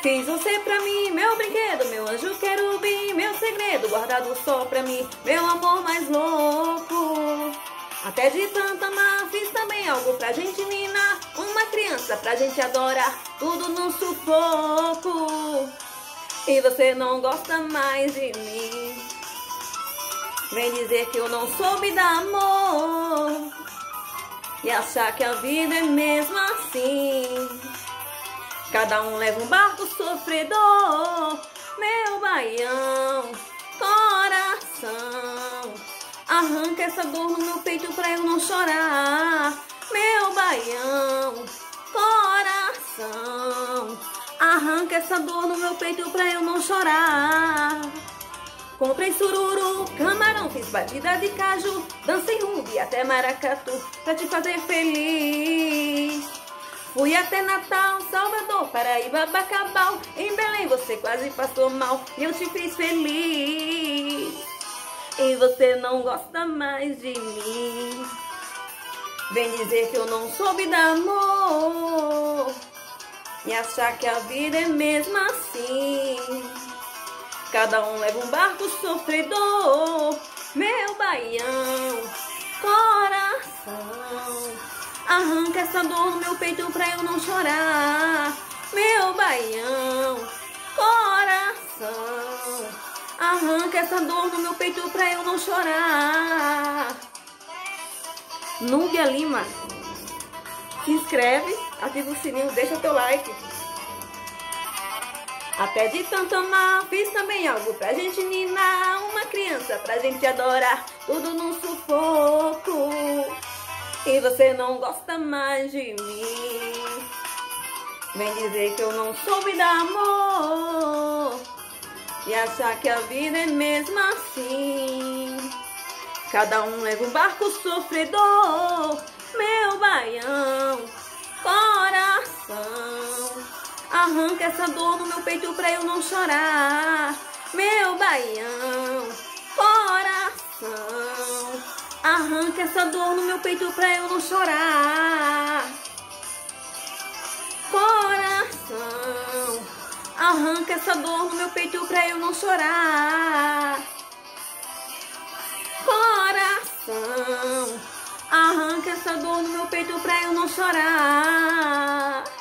Fiz você pra mim, meu brinquedo, meu anjo querubim, meu segredo guardado só pra mim, meu amor mais louco. Até de tanto amar, fiz também algo pra gente ninar, uma criança pra gente adorar, tudo no sufoco. E você não gosta mais de mim, vem dizer que eu não soube dar amor e achar que a vida é mesmo assim. Cada um leva um barco sofredor, meu baião, coração. Arranca essa dor no meu peito pra eu não chorar, meu baião, coração. Arranca essa dor no meu peito pra eu não chorar. Comprei sururu, camarão, fiz batida de caju, dancei rubi até maracatu pra te fazer feliz. Fui até Natal, Salvador, Paraíba, Bacabal, em Belém você quase passou mal e eu te fiz feliz. E você não gosta mais de mim, vem dizer que eu não soube dar amor e achar que a vida é mesmo assim. Cada um leva um barco sofredor, meu baião, coração. Arranca essa dor no meu peito pra eu não chorar, meu baião, coração. Arranca essa dor no meu peito pra eu não chorar. Núbia Lima, se inscreve, ativa o sininho, deixa teu like. Até de tanto amar, fiz também algo pra gente ninar, uma criança pra gente adorar, tudo num sufoco. E você não gosta mais de mim, vem dizer que eu não soube dar amor e achar que a vida é mesmo assim. Cada um leva um barco sofredor, meu baião, coração. Arranca essa dor no meu peito pra eu não chorar, meu baião, coração. Arranca essa dor no meu peito pra eu não chorar, coração. Arranca essa dor no meu peito pra eu não chorar, coração. Arranca essa dor no meu peito pra eu não chorar.